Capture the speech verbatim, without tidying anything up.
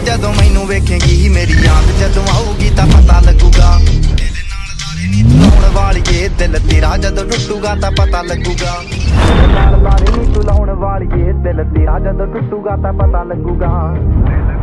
जदों मैनू वेखेंगी मेरी याद जदों आऊगी तां पता लगूगा। मेरे नाल लारे नी तू लाउण वालीए दिल तेरा जदों टुटूगा तां पता लगूगा। मेरे नाल लारे नी तू लाउण वालीए दिल तेरा जदों टुटूगा तां पता लगूगा।